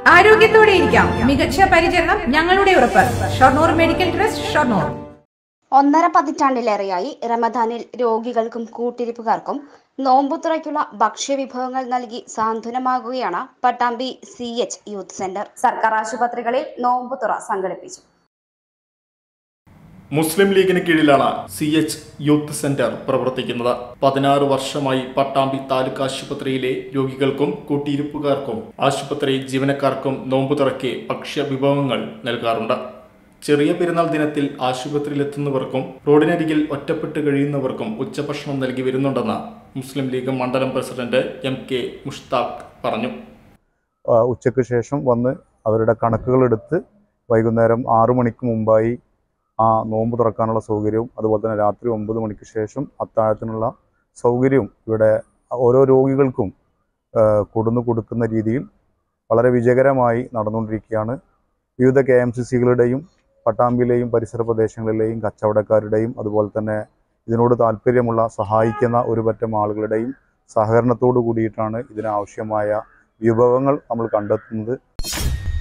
ആരോഗ്യത്തോടെ ഇരിക്കാം. മികച്ച പരിചരണം ഞങ്ങളുടെ ഉറപ്പ്. Shoranur medical trust, Shoranur. 1.5 പതിറ്റാണ്ടിലേറെയായി റമദാനിൽ രോഗികൾക്കും കൂട്ടിരിപ്പുകാർക്കും നോമ്പുതുറയ്ക്കുള്ള ഭക്ഷ്യവിഭവങ്ങൾ നൽകി സാന്ത്വനമാകുകയാണ് പട്ടാമ്പി CH യൂത്ത് സെന്റർ. സർക്കാർ ആശുപത്രികളിൽ നോമ്പുതുറ സംഘടിപ്പിച്ചു. മുസ്ലിം ലീഗിന് കീഴിലാണ് CH യൂത്ത് സെന്റർ പ്രവർത്തിക്കുന്നത്. 16 വർഷമായി പട്ടാമ്പി താലൂക്ക് ആശുപത്രിയിലെ രോഗികൾക്കും കൂട്ടിയിരിപ്പുകാർക്കും ആശുപത്രി ജീവനക്കാർക്കും നോമ്പുതുറയ്ക്ക് ഭക്ഷ്യവിഭവങ്ങൾ നൽകാറുണ്ട്. ചെറിയ പെരുന്നാൾ ദിനത്തിൽ ആശുപത്രിയിലെത്തുന്നവർക്കും റോഡിനരികിൽ ഒറ്റപ്പെട്ട് കഴിയുന്നവർക്കും ഉച്ചഭക്ഷണം നൽകി വരുന്നുണ്ടെന്ന് മുസ്ലിം ലീഗ് മണ്ഡലം പ്രസിഡന്റ് MK മുഷ്താഖ് പറഞ്ഞു. ഉച്ചയ്ക്ക് ശേഷം വന്ന് അവരുടെ കണക്കുകളെടുത്ത് വൈകുന്നേരം 6 മണിക്ക് മുമ്പായി ആ നോമ്പ് തുറക്കാനുള്ള സൗകര്യവും അതുപോലെ തന്നെ രാത്രി 9 മണിക്ക് ശേഷം അത്താഴത്തിനുള്ള സൗകര്യവും ഇവിടെ ഓരോ രോഗികൾക്കും കൊടുക്കുന്ന രീതിയിൽ വളരെ വിജയകരമായി നടന്നുകൊണ്ടിരിക്കുകയാണ്. വിവിധ KMCCകളുടെയും പട്ടാമ്പിയിലെയും പരിസര പ്രദേശങ്ങളിലെയും കച്ചവടക്കാരുടെയും അതുപോലെ തന്നെ ഇതിനോട് താല്പര്യമുള്ള സഹായിക്കുന്ന ഒരു പറ്റം ആളുകളുടെയും സഹകരണത്തോടു കൂടിയിട്ടാണ് ഇതിനാവശ്യമായ വിഭവങ്ങൾ നമ്മൾ കണ്ടെത്തുന്നത്.